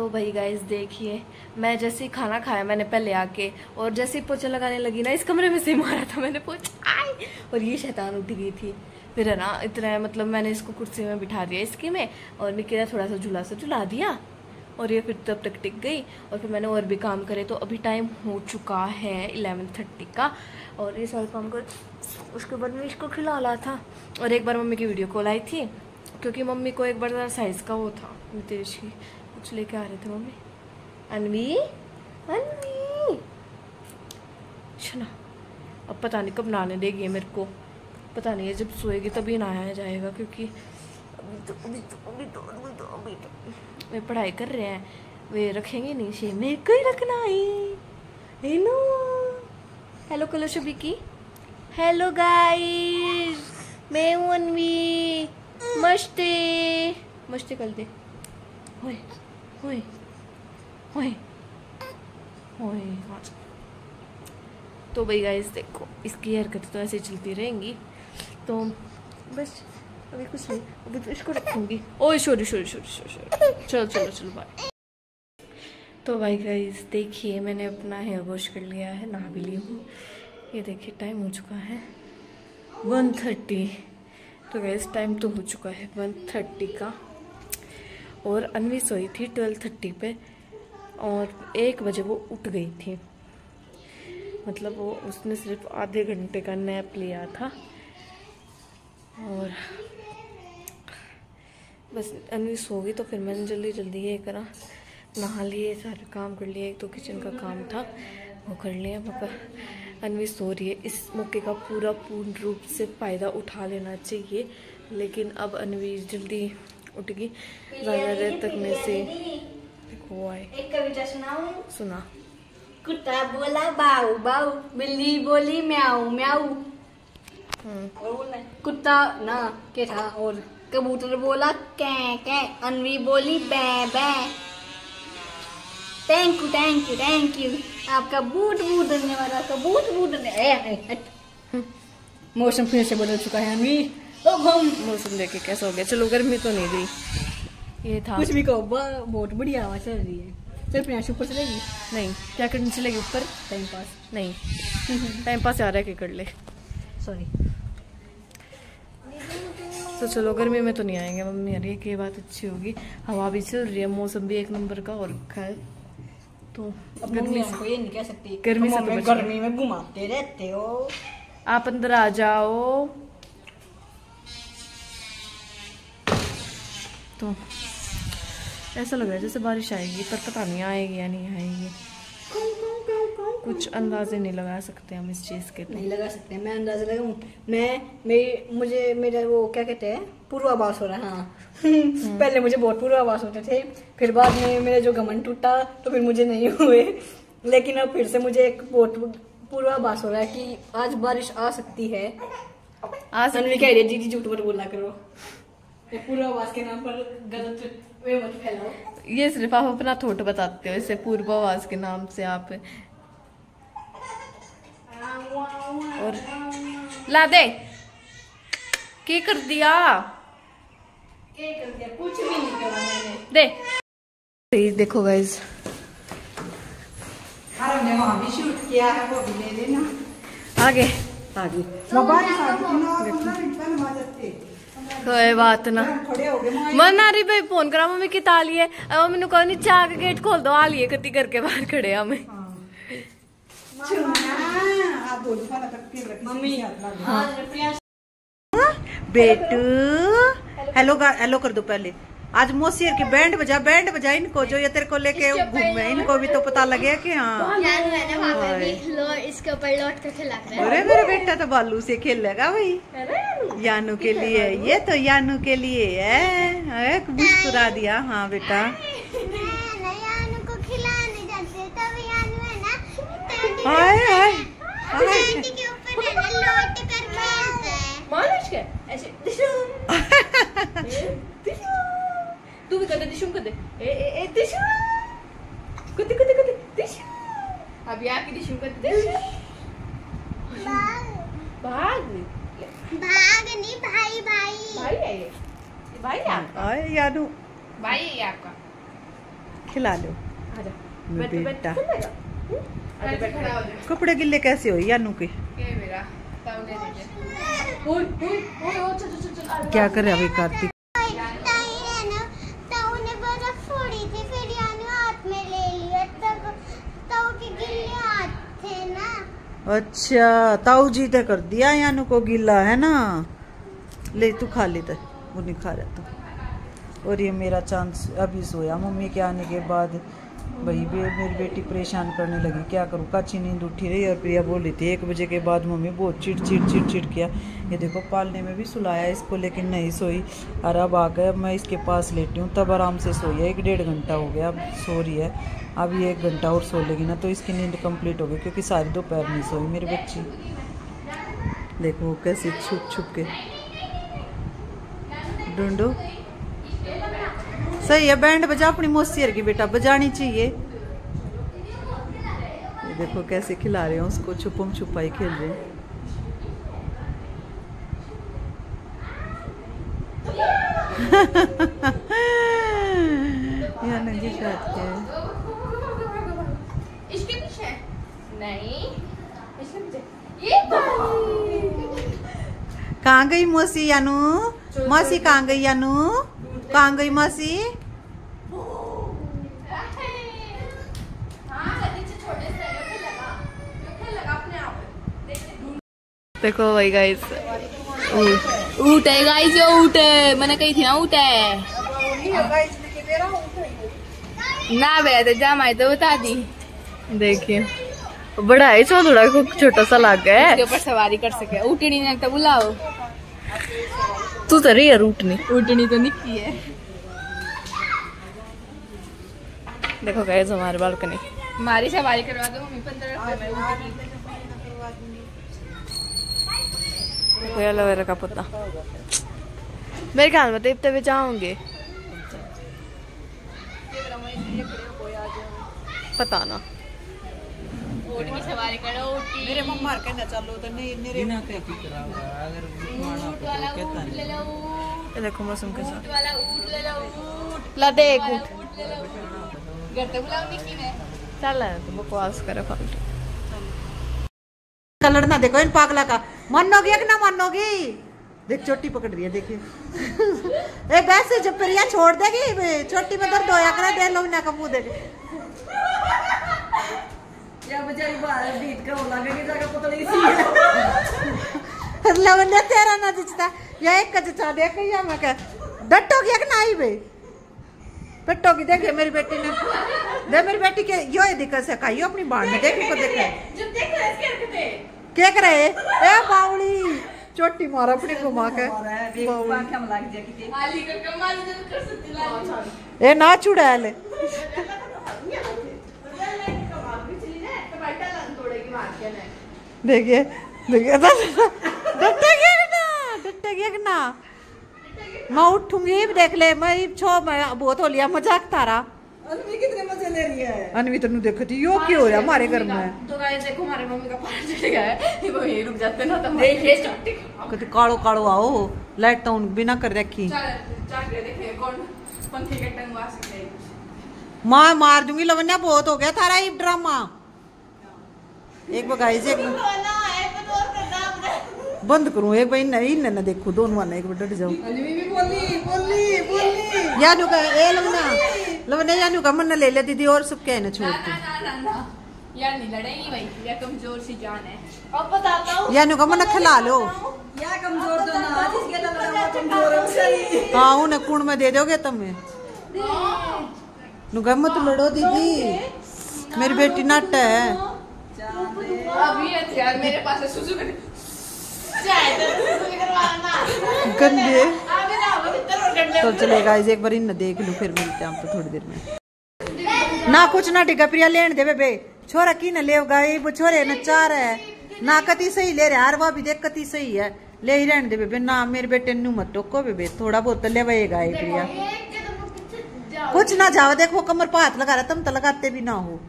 तो भाई गाइस देखिए, मैं जैसे ही खाना खाया मैंने पहले आके, और जैसे ही पोछा लगाने लगी ना, इस कमरे में से मारा था मैंने पोछा, और ये शैतान उठ गई थी। फिर है ना इतना मतलब मैंने इसको कुर्सी में बिठा दिया इसकी में, और निकी ने थोड़ा सा झुला दिया, और ये फिर तब तक टिक गई। और फिर मैंने और भी काम करे, तो अभी टाइम हो चुका है 11:30 का, और ये सारे काम कर उसके बाद मैं इसको खिला रहा था। और एक बार मम्मी की वीडियो कॉल आई थी, क्योंकि मम्मी को एक बार साइज़ का वो था नितेश की, कुछ लेके आ रहे थे मम्मी। अनवी अच्छा, अब पता नहीं कब नहाने देगी मेरे को, पता नहीं है, जब सोएगी तभी नहाया जाएगा, क्योंकि अभी तो वे पढ़ाई कर रहे हैं, वे रखेंगे नहीं शे, मेरे को ही रखना है। हेलो कलो शुभी की, हेलो गाइस, मैं हूँ अनवी, मस्ती मस्ती कर दे, होए होए होए होए। तो भाई गाइस देखो, इसकी हरकत तो ऐसे चलती रहेंगी, तो बस अभी कुछ नहीं, अभी तो इसको रखूंगी। ओए सॉरी चलो बाय। तो भाई गाइस देखिए, मैंने अपना हेयर वॉश कर लिया है, नहा भी ली हूँ। ये देखिए टाइम हो चुका है 1:30। तो गाइस टाइम तो हो चुका है 1:30 का, और अनवी सोई थी 12:30 पे, और 1 बजे वो उठ गई थी। मतलब वो उसने सिर्फ आधे घंटे का नैप लिया था, और बस अनवी सो गई। तो फिर मैंने जल्दी ये करा, नहा लिए, सारे काम कर लिए, एक तो किचन का काम था वो कर लिया। पापा अनवी सो रही है, इस मौके का पूर्ण रूप से फ़ायदा उठा लेना चाहिए, लेकिन अब अनवी जल्दी उठ गई। ज़्यादा देर तक में से देखो आए। एक कविता सुनाऊं? सुना। कुत्ता बोला बाऊ बाऊ, बिल्ली बोली म्याऊ म्याऊ, कुत्ता ना क्या था, और कबूतर बोला कै कै, अनवी बोली बै बै। थैंक यू आपका बूट धन्यवाद, आपका बूट धन्यवाद। मौसम फिर से बदल चुका है अनवी, तो हम मौसम देखे कैसा हो गया। चलो गर्मी तो नहीं रही, ये था कुछ भी कहो, बहुत बढ़िया हवा चल रही है। चल प्रियांशु ऊपर चलेगी? नहीं, क्या करनी चलेगी ऊपर? टाइम पास नहीं टाइम पास आ रहा है कि कर ले, सॉरी। तो चलो गर्मी में तो नहीं आएंगे मम्मी, यार ये बात अच्छी होगी, हवा भी चल रही है, मौसम भी एक नंबर का, और खैर तो गर्मी को ये नहीं कह सकती, गर्मी से तो गर्मी में घुमाते रहते हो। आप अंदर आ जाओ। तो ऐसा लग रहा है जैसे बारिश आएगी, पर पता नहीं आएगी या नहीं आएगी, कुछ अंदाजे नहीं लगा सकते हम इस चीज के। नहीं लगा सकते, मैं अंदाजा लगाऊं? मुझे मेरा वो क्या कहते हैं, पूर्वाभास हो रहा है। हाँ पहले मुझे बहुत पूर्वाभास होते थे, फिर बाद में मेरा जो घमंड टूटा तो फिर मुझे नहीं हुए, लेकिन अब फिर से मुझे एक बहुत पूर्वाभास हो रहा है कि आज बारिश आ सकती है। आज कह रही है दीदी झूठ मत बोला करो, पूर्वाभास के नाम पर गलत वे मत फैलाओ। ये सिर्फ आप अपना थॉट बताते हो, इसे पूर्वाभास के नाम से आप। और ला दे, क्या कर दिया? कुछ भी नहीं करा मैंने। दे देखो गाइस, हमने वहाँ भी शूट किया है, वो भी ले लेना। आगे कोई बात ना, मन आ रही भाई फोन करा मम्मी की ताली है, अब मैंने कहा नीचे आके गेट खोल दो, आ लिए कति करके बाहर खड़े हमें। मम्मी बेटू हेलो कर दो पहले। आज मोसियर की बैंड बजा इनको, जो ये तेरे को लेके घूमे, इनको भी तो पता लगे कि हाँ इसके ऊपर लौट कर खिला। अरे मेरा बेटा तो बालू से खेलेगा भाई, यानू के लिए, ये तो यानू के लिए है, मुस्कुरा दिया। हाँ बेटा यानू को खिलाने जाते तब यानू है ना, हाय के ऊपर है ना लौट कर खेलता है। मालिश के ऐसे तू भी कर दे, दिशुम कर दे, ए दिशु कुत्ते दिशु, अब यहाँ की दिशुम कर दे, भाग नहीं भाई है ये भाई है आपका, यानू भाई है आपका। खिला लो आजा बेटा। खड़ा हो जा। कपड़े गिल्ले कैसे हो यानू के? ये मेरा ताऊ ने दे दिया। ओए चल चल चल आ क्या करे अभी कार्तिक? ताई है ना, ताऊ ने बर्फ फोड़ी थी, फिर यानू हाथ में ले लिया, तब ताऊ के गिल्ले हाथ थे ना। अच्छा ताऊ जी ते कर दिया यानू को गीला है ना। ले तू खा ले, वो नहीं खा रहा तो। और ये मेरा चांस अभी सोया मम्मी के आने के बाद। भाई मेरी बेटी परेशान करने लगी, क्या करूँ, कच्ची नींद उठी रही और प्रिया बोल रही थी 1 बजे के बाद मम्मी बहुत चिड़ किया। ये देखो पालने में भी सुलाया इसको लेकिन नहीं सोई। और अब आ गए, मैं इसके पास लेटी हूँ तब आराम से सोई है। 1-1.5 घंटा हो गया अब सो रही है। अभी 1 घंटा और सो लेगी ना तो इसकी नींद कंप्लीट हो गई, क्योंकि सारी दोपहर नहीं सोई मेरी बच्ची। देखो कैसे छुप छुप के ढूंढो। सही है, बैंड बजा अपनी मौसियर की बेटा, बजानी चाहिए। ये देखो कैसे खिला रहे हो उसको, छुपम छुपाई खेल रहे हैं। यहाँ नंगी शाद के इसके पीछे नहीं, इसके पीछे ये कहाँ गई मौसी यानू? मौसी कहाँ गई यानू? कहाँ गई मौसी? देखो भाई गाइस, ऊट है गाइस, जो ऊट है मैंने कही थी ना, ऊट है ना बे तो जा माई तो बता दी। देखिए बड़ा है, थोड़ा छोटा सा लग गया है, ऊपर सवारी कर सके। ऊटनी ने तो बुलाओ, तू तो रही है ऊटनी तो निकी है। देखो गाइस हमारे बालकनी, हमारी सवारी करवा दो मम्मी 15 रुपए में। देखो एलोवेरा का पत्ता, मेरे ख्याल में तो इतने में जाओगे, पता ना। ऊँट की सवारी करो, मेरे मम्मा कहना चलो तो नहीं मेरे ना क्या की कराओगे अगर ऊँट वाला ऊँट ले लो, ये देखो मौसम के साथ ऊँट वाला ऊँट ले लो, ऊँट ला दे एक ऊँट ले लो। घर तो बुलाओ निकी ने, चल तो बकवास करे फालतू। कलर ना देखो इन पागला का, मानोगी कि ना मानोगी? देख चोटी पकड़ रही है, देखिए। ए वैसे जब प्रिया छोड़ देगी चोटी में दर्द होया करे, दे लो ना कबू दे या बेचारी बाहर बीत का हो लगेगी जगह पतली सी है। लवंडा तेरा ना दिखता या एक का जचा देख या मैं कह डटोगी कि नहीं बे? पेटोगी। देखिए मेरी बेटी ने, दे मेरी बेटी के यो ये दिक्कत से खाइयो अपनी बाढ़ में, देखो देखो जब देख रहे इसके हरकते क्या करे ए बावली चोटी मारा अपनी घुमा के आंखें में लग जाए कि आली का कमाल जब कर सकती ला ए ना चुड़ैल देखिए देखिए डटेगी ना मैं उठूंगी देख ले मैं छो मैं बहुत हो लिया मजाक तारा। अनवी कितने मजे ले रही है। अनवी तनु देखती यो क्यों हो रहा हमारे घर में? तो गाइस देखो हमारे मम्मी का पार चले गया है, वो यहीं रुक जाते ना तो देखिए चोटी कभी कालो कालो आओ लाइट तो बिना कर रखी चल देखिए कौन पंखे के टंगवा सकते हैं। मार मार दूंगी लवन्या, बहुत हो गया थारा ये ड्रामा। एक बार गाइस एक बंद करूं एक बार नहीं ना देखो दोनों ना एक बार डट जाऊं। अनवी भी बोली यानू का ए लवन्या यानू का मन ले ले दीदी और सब क्या है ना छोड़ के यार नहीं लड़ेगी भाई, या कमजोर सी जान है। अब बताता हूँ यानू का मन खिला लो या कमजोर तो ना आज इसके लगा कमजोर है सही। हाँ उन्हें कुण में दे दोगे तुम्हें नुगा मत लड़ो दीदी, मेरी बेटी नट है। अभी यार मेरे पास है सुसु कर गंदे तो चलेगा इस एक बार इन देख लूं फिर मिलते हैं आपको थोड़ी देर में। ना कुछ ना टिका प्रिया लेन दे बे छोरा की न लेगा ये वो छोरे न चार है ना कति सही ले रहे हार भी देख कति सही है ले ही रहने दे बेबे ना मेरे बेटे नु मत टोको बेबे थोड़ा बहुत ले वएगा ये प्रिया कुछ ना जाओ देखो कमर पर हाथ लगा रहा तुम तो लगाते भी ना हो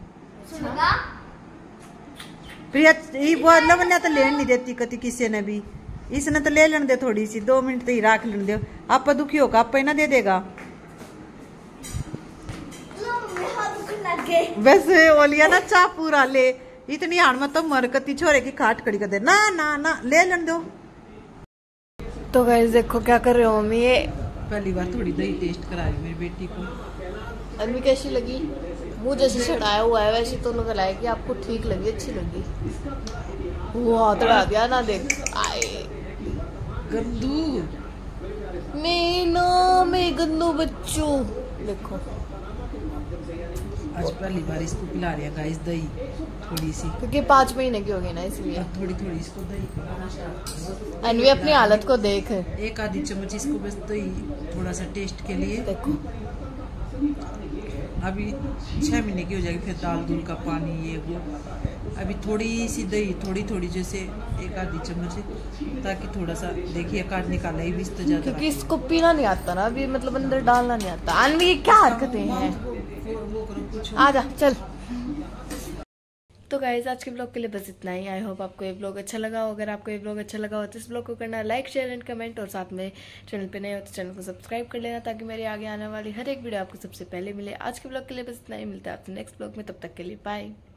प्रिया ये वो लवन्या तो लेन नहीं देती कति किसी ने भी इसने तो ले लेने दे थोड़ी सी 2 मिनट तो ही राख लेने दे आप दुखी होगा आप ना दे देगा थे। वैसे ओलिया ना चा पूरा ले, इतनी हाण में तो मरकती छोरे की खाट खड़ी कर दे। ना ना ना ले लन दो। तो गाइस देखो क्या कर रहे हो मम्मी। ये पहली बार थोड़ी दही टेस्ट करा रही मेरी बेटी को। अम्मी कैसी लगी? मुँह जैसे चढ़ाया हुआ है वैसे तो उन्होंने लगाया कि आपको ठीक लगी, अच्छी लगी। वो हाथ लगा दिया ना, देख आए गंदू मैं गंदू बच्चू। देखो आज पहली बार इसको पिला रही है गाइस दही थोड़ी सी, क्योंकि 5 महीने की होगी ना इसलिए। थोड़ी थोड़ी इसको दही। अन्वी अपनी हालत को देख। एक आधी चम्मच इसको बस दही थोड़ा सा टेस्ट के लिए। देखो अभी 6 महीने की हो जाएगी, फिर दाल दूल का पानी ये वो। अभी थोड़ी सी दही थोड़ी थोड़ी जैसे एक आधी चम्मच, ताकि थोड़ा सा देखिए काट निकाला ही भी तो ज्यादा, क्योंकि इसको पीना नहीं आता ना अभी, मतलब अंदर डालना नहीं आता। अन्वी क्या हरकतें हैं, आजा चल। तो गाइस आज के ब्लॉग के लिए बस इतना ही। आई होप आपको ये ब्लॉग अच्छा लगा हो। अगर आपको ये ब्लॉग अच्छा लगा हो तो इस ब्लॉग को करना लाइक शेयर एंड कमेंट, और साथ में चैनल पे नए हो तो चैनल को सब्सक्राइब कर लेना, ताकि मेरे आगे आने वाली हर एक वीडियो आपको सबसे पहले मिले। आज के ब्लॉग के लिए बस इतना ही, मिलता है आपसे नेक्स्ट ब्लॉग में, तब तक के लिए बाय।